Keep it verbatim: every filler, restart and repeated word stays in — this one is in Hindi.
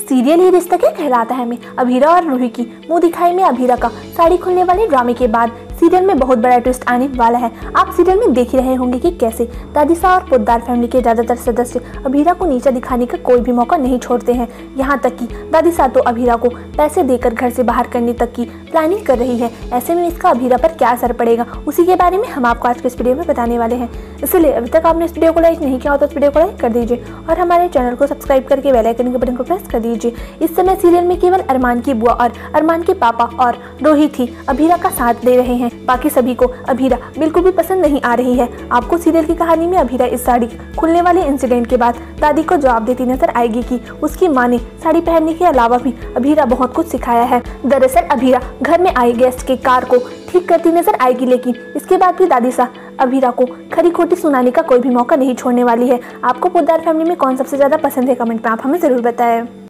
सीरियल ये रिश्ता क्या कहलाता है में अभीरा और रूही की मुंह दिखाई में अभीरा का साड़ी खुलने वाले ड्रामे के बाद सीरियल में बहुत बड़ा ट्विस्ट आने वाला है। आप सीरियल में देख ही रहे होंगे कि कैसे दादीसा और पोद्दार फैमिली के ज्यादातर सदस्य अभीरा को नीचा दिखाने का कोई भी मौका नहीं छोड़ते हैं। यहाँ तक कि दादीसा तो अभीरा को पैसे देकर घर से बाहर करने तक की प्लानिंग कर रही है। ऐसे में इसका अभीरा पर क्या असर पड़ेगा, उसी के बारे में हम आपको आज के इस वीडियो में बताने वाले हैं। इसलिए अभी तक आपने इस वीडियो को लाइक नहीं किया हो तो इस वीडियो को लाइक कर दीजिए और हमारे चैनल को सब्सक्राइब करके बेल आइकन के बटन को प्रेस कर दीजिए। इस समय सीरियल में केवल अरमान की बुआ और अरमान के पापा और रोहित ही अभीरा का साथ दे रहे हैं। बाकी सभी को अभीरा बिल्कुल भी पसंद नहीं आ रही है। आपको सीरियल की कहानी में अभीरा इस साड़ी खुलने वाले इंसिडेंट के बाद दादी को जवाब देती नजर आएगी कि उसकी माँ ने साड़ी पहनने के अलावा भी अभीरा बहुत कुछ सिखाया है। दरअसल अभीरा घर में आए गेस्ट के कार को ठीक करती नजर आएगी, लेकिन इसके बाद भी दादीसा अभीरा को खरी खोटी सुनाने का कोई भी मौका नहीं छोड़ने वाली है। आपको पोद्दार फैमिली में कौन सबसे ज्यादा पसंद है, कमेंट में आप हमें जरूर बताएं।